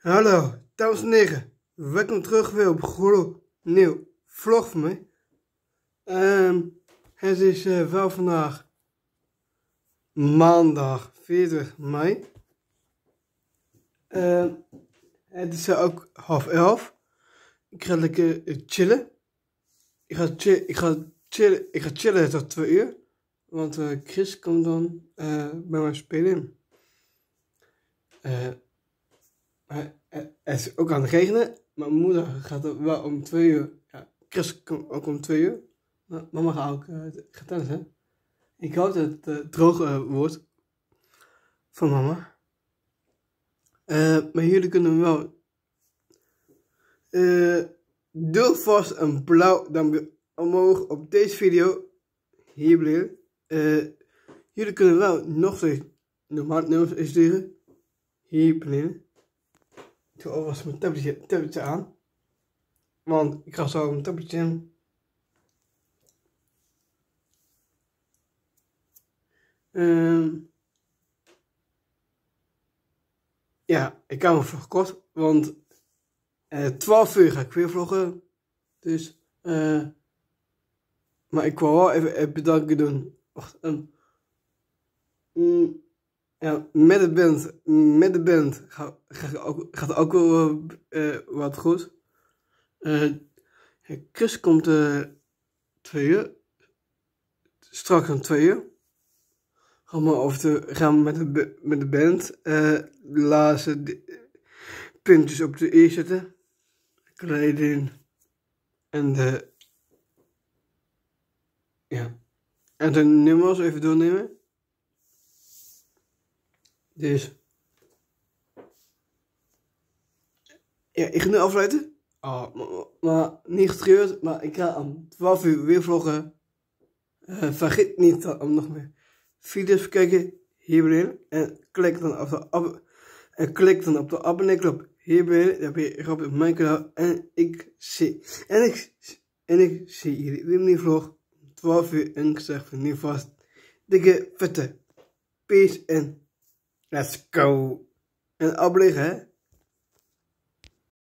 Hallo, dames en heren. Welkom terug weer op een gloednieuw vlog van mij. Het is wel vandaag maandag 40 mei. Het is ook 10:30. Ik ga lekker chillen. Ik ga chillen tot 2 uur. Want Chris komt dan bij mij spelen. Het is ook aan het regenen. Mijn moeder gaat er wel om 2 uur. Ja, Chris komt ook om 2 uur. Maar mama gaat ook tennissen. Ik hoop dat het droog wordt van mama. Maar jullie kunnen wel. Doe vast een blauw duimpje omhoog op deze video. Hier beneden. Jullie kunnen wel nog steeds normaal nummers insturen. Hier beneden. Ik doe alvast mijn tabletje aan. Want ik ga zo mijn tabletje in. Ja, ik kan hem verkort. Want 12 uur ga ik weer vloggen. Dus, maar ik wil wel even bedanken doen. Wacht, ja, met de band gaat ook wel wat goed. Chris komt 2 uur. Straks om 2 uur. Gaan we met de band. De laatste puntjes op de i zetten. Kleding. En de. Ja. En de nummers even doornemen. Dus. Ja, ik ga nu afsluiten. Maar niet getreurd. Maar ik ga om 12 uur weer vloggen. Vergeet niet om nog meer video's te kijken hier beneden. En klik dan op de abonneeknop hier beneden. Dan ben je op mijn kanaal. En ik zie jullie weer in die vlog. 12 uur. En ik zeg van nu vast. Dikke vette. Peace en let's go. En abonneren hè.